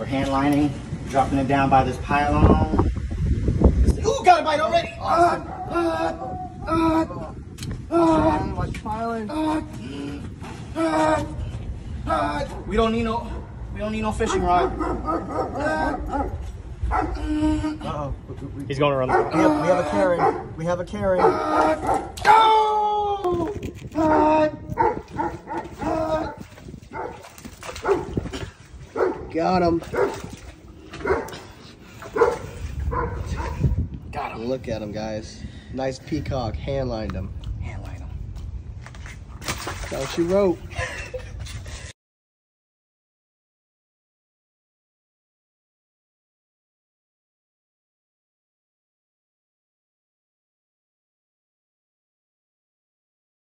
We're hand lining, dropping it down by this pylon. Ooh, got a bite already! Watch piling. We don't need no fishing rod. Uh-oh. He's going around the We have a carry. We have a carry. Got him. Got him. Look at him, guys. Nice peacock. Hand lined him. Hand line him. That's what she wrote.